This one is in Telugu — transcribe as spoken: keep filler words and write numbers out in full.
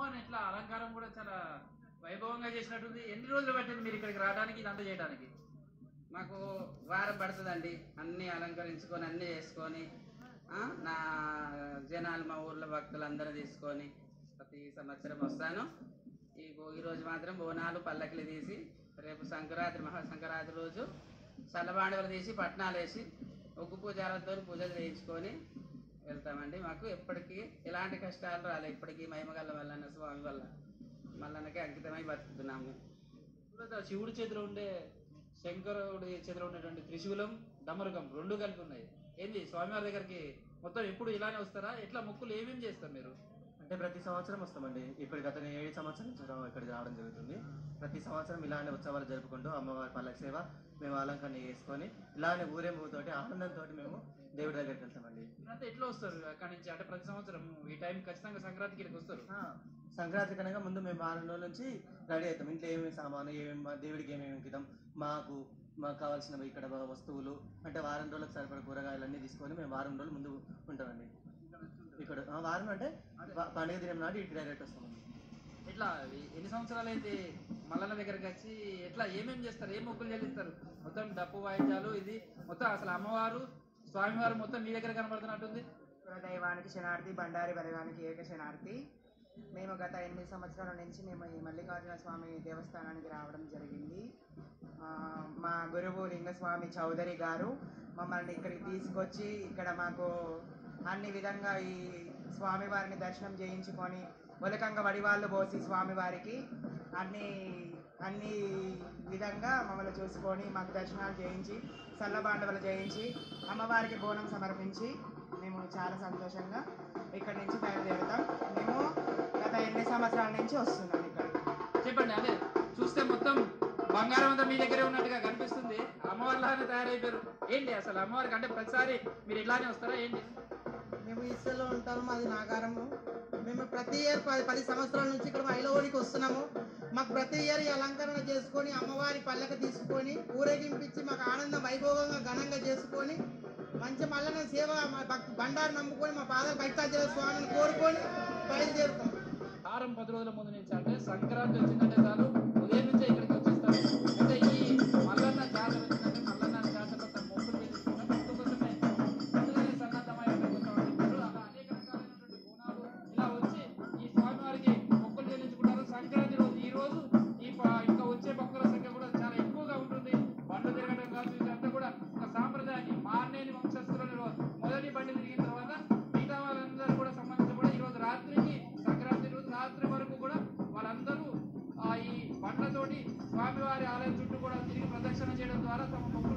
అమ్మవారిని ఎట్లా అలంకారం కూడా చాలా వైభవంగా చేసినట్టుంది. ఎన్ని రోజులు పట్టింది మీరు ఇక్కడికి రావడానికి, ఇదంతా చేయడానికి? మాకు వారం పడుతుందండి. అన్నీ అలంకరించుకొని అన్నీ చేసుకొని నా జనాలు మా ఊర్లో భక్తులందరూ తీసుకొని ప్రతి సంవత్సరం వస్తాను. ఈ ఈరోజు మాత్రం బోనాలు పల్లకిలు తీసి రేపు సంక్రాంతి మహాసంక్రాంతి రోజు చల్లబాండవలు తీసి పట్నాలు వేసి ఒగ్గు పూజలతో పూజలు చేయించుకొని వెళ్తామండి. మాకు ఎప్పటికీ ఎలాంటి కష్టాలు రాలేదు. ఇప్పటికీ మహిమగల్ల మల్లన్న స్వామి వల్ల మల్లన్నకే అంకితమై బతుకుతున్నాము. శివుడి చేతిలో ఉండే శంకరుడి చేతిలో ఉండేటువంటి త్రిశూలం డమరుకం రెండు కలిపి ఉన్నాయి. ఏంది స్వామివారి దగ్గరికి మొత్తం ఎప్పుడు ఇలానే వస్తారా? ఎట్లా మొక్కులు ఏమేమి చేస్తారు మీరు? అంటే ప్రతి సంవత్సరం వస్తామండి. ఇప్పుడు గత ఏడు సంవత్సరం నుంచి ఇక్కడికి రావడం జరుగుతుంది. ప్రతి సంవత్సరం ఇలానే ఉత్సవాలు జరుపుకుంటూ అమ్మవారి పల్లకి సేవ మేము అలంకరణ చేసుకొని ఇలానే ఊరేంపుతోటి ఆనందంతో మేము దేవుడి దగ్గరికి వెళ్తామండి. అంటే ఎట్లా వస్తారు అక్కడి నుంచి? అంటే ప్రతి సంవత్సరం ఈ టైం ఖచ్చితంగా సంక్రాంతికి ఇక్కడికి వస్తారు. సంక్రాంతి కనుక ముందు మేము వారం రోజుల నుంచి రెడీ అవుతాం. ఇంట్లో ఏమేమి సామాను, ఏమేమి దేవుడికి ఏమేమి అంకితం, మాకు మాకు కావాల్సినవి ఇక్కడ వస్తువులు అంటే వారం రోజులకు సరిపడ కూరగాయలన్నీ తీసుకొని మేము వారం రోజులు ముందు ఉంటామండి. ఇక్కడ వారం అంటే పండుగ దినం నాటి ఇంటి డైరెక్ట్ వస్తామండి. ఎట్లా ఎన్ని సంవత్సరాలు అయితే మల్లన్న దగ్గరికి వచ్చి ఎట్లా ఏమేమి చేస్తారు? ఏం మొక్కులు చెల్లిస్తారు? మొత్తం డప్పు వాయిద్యాలు ఇది మొత్తం అసలు అమ్మవారు స్వామివారు మొత్తం మీ దగ్గర కనబడుతున్నట్టుంది. కులదైవానికి శనార్థి, బండారి బలగానికి ఏక శనార్థి. మేము గత ఎనిమిది సంవత్సరాల నుంచి మేము ఈ మల్లికార్జున స్వామి దేవస్థానానికి రావడం జరిగింది. మా గురువు లింగస్వామి చౌదరి గారు మమ్మల్ని ఇక్కడికి తీసుకొచ్చి ఇక్కడ మాకు అన్ని విధంగా ఈ స్వామివారిని దర్శనం చేయించుకొని మొలకంగా వడివాళ్ళు పోసి స్వామివారికి అన్ని అన్ని విధంగా మమ్మల్ని చూసుకొని మాకు దర్శనాలు చేయించి సల్లబాండవలు చేయించి అమ్మవారికి బోనం సమర్పించి మేము చాలా సంతోషంగా ఇక్కడి నుంచి బయలుదేరుతాం. మేము గత ఎనిమిది సంవత్సరాల నుంచి వస్తున్నాం ఇక్కడ. చెప్పండి. అదే చూస్తే మొత్తం బంగారం అంతా మీ దగ్గరే ఉన్నట్టుగా కనిపిస్తుంది. అమ్మవారిలాగానే తయారైపోయారు. ఏంటి అసలు అమ్మవారికి అంటే ప్రతిసారి మీరు ఇట్లానే వస్తారా ఏంటి? మేము ఇసులో ఉంటాము. మాది నాగారము. మేము ప్రతి ఇయర్ పది పది సంవత్సరాల నుంచి ఇక్కడ మైలవోడికి వస్తున్నాము. మాకు ప్రతి ఇయర్ ఈ అలంకరణ చేసుకొని అమ్మవారి పల్లక తీసుకొని ఊరేగింపించి మాకు ఆనందం వైభవంగా ఘనంగా చేసుకొని మంచి మల్లన్న సేవ బండారు నమ్ముకొని మా పాద భక్తాంజలి స్వామిని కోరుకొని బయలుదేరుతాం. వారం పది రోజుల ముందు నుంచి అంటే సంక్రాంతి వచ్చిందంటే చాలు ఉదయం నుంచే ఇక్కడికి వచ్చేస్తారు. అంటే ఈ మల్లన్న జాతర వచ్చిందంటే మల్లన్న జాతరలో తమ మొక్కులు చెల్లించుకుంటాం. అందుకోసమే ముందుగానే సన్నద్ధమై ఉంటారు. అనేక రకాలైనటువంటి బోనాలు ఇలా వచ్చి ఈ స్వామివారికి మొక్కులు చెల్లించుకుంటారు. సంక్రాంతి రోజు ఈ రోజు ఈ ఇంకా వచ్చే భక్తుల సంఖ్య కూడా చాలా ఎక్కువగా ఉంటుంది. బండ్లు తిరగడం కాదు, ఇదంతా కూడా ఒక సాంప్రదాయాన్ని మార్నేని వంశస్థులను మొదటి బండి తిరిగిన తర్వాత మిగతా వాళ్ళందరూ కూడా సంబంధించి కూడా ఈ రోజు రాత్రికి సంక్రాంతి రోజు రాత్రి వరకు కూడా వాళ్ళందరూ ఈ బండ్లతోటి స్వామివారి ఆలయం చుట్టూ కూడా తిరిగి ప్రదక్షిణ చేయడం ద్వారా తమ మొక్కులు